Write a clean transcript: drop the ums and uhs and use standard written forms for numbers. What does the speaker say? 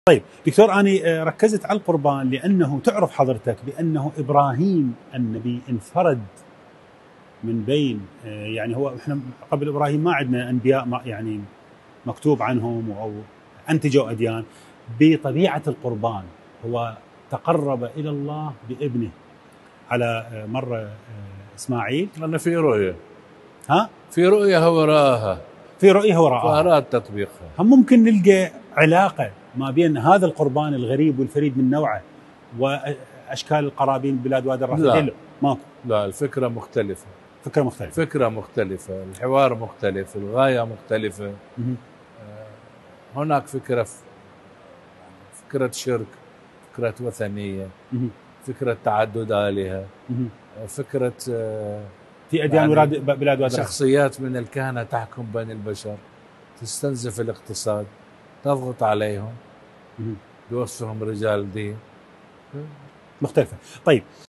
طيب دكتور، أنا ركزت على القربان لأنه تعرف حضرتك بأنه إبراهيم النبي انفرد من بين، يعني هو احنا قبل إبراهيم ما عندنا أنبياء يعني مكتوب عنهم أو أنتجوا أديان. بطبيعة القربان هو تقرب إلى الله بابنه على مر إسماعيل. أنا في رؤية، ها؟ في رؤية هو رآها، في رؤية هو رآها، فأراد تطبيقها. هم ممكن نلقى علاقة ما بين هذا القربان الغريب والفريد من نوعه وأشكال القرابين بلاد وادي الرافدين؟ ماكو. لا، الفكرة مختلفة. فكرة مختلفة. فكرة مختلفة، الحوار مختلف، الغاية مختلفة. هناك فكرة شرك، فكرة وثنية، فكرة تعدد آلهة، فكرة في أديان يعني بلاد وادي، شخصيات من الكهنة تحكم بين البشر، تستنزف الاقتصاد، تضغط عليهم بوصفهم رجال دين. مختلفة. طيب